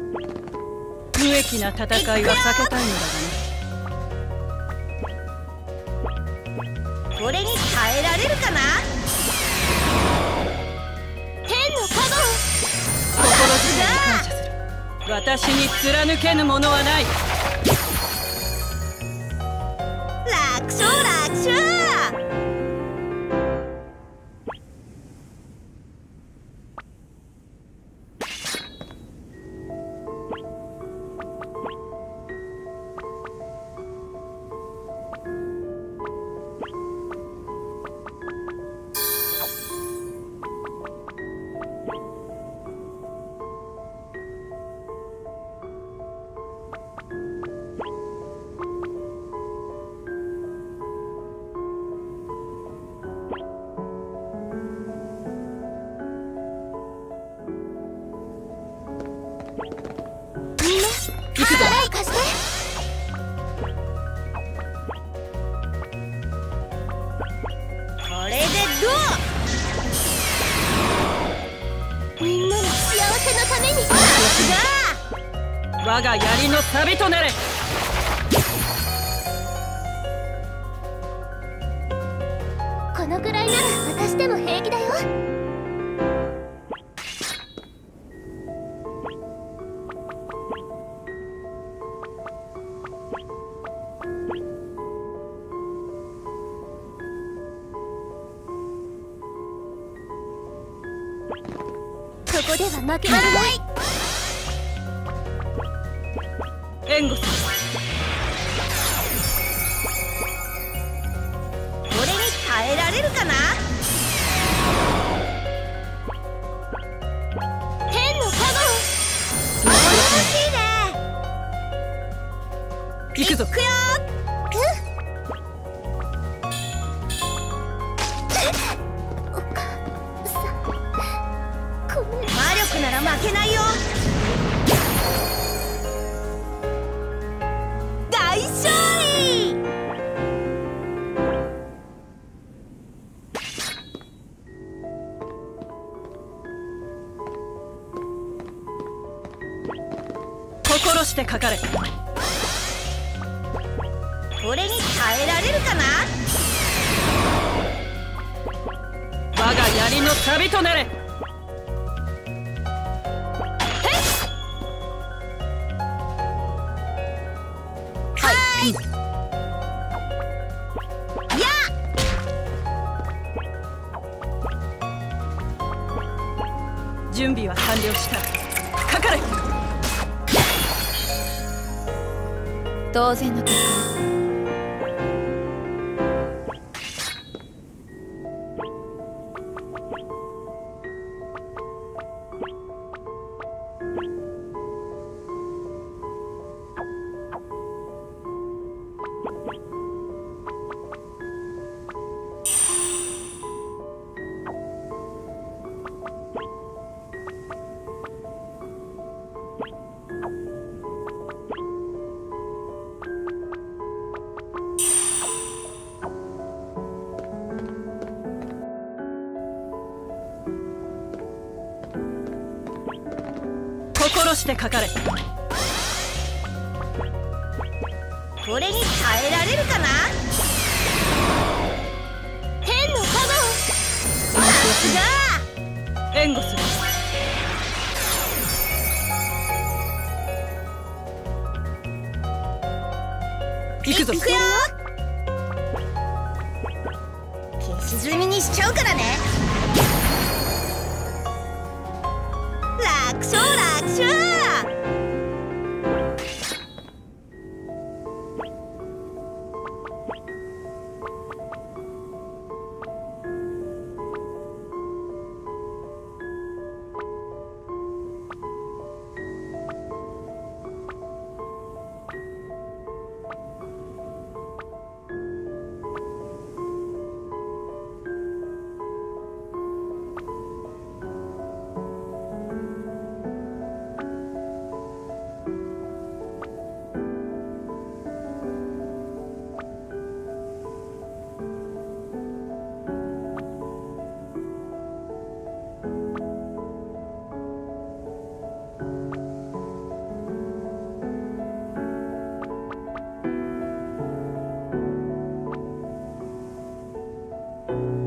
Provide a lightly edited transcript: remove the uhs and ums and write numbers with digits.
無益な戦いは避けたいのだがな。これに耐えられるかな。天の加護。 心強いに感謝する。私に貫けぬものはない。 楽勝楽勝。 我が槍の錆となれ。 このくらいなら私でも平気だよ。ここでは負けられない。 援護する。 これに耐えられるかな。天の加護。頼もしいね。 行くぞ。 行くよ。お母さん、ごめん。魔力なら負けないよ。大勝利。 心してかかれ。 これに耐えられるかな。 我が槍の錆となれ。準備は完了した。かかれ。 当然の結果。 心してかかれ。 これに耐えられるかな。天の加護。 援護する。行くぞ。 行くよ。消し済みにしちゃうからね。楽勝楽勝。 う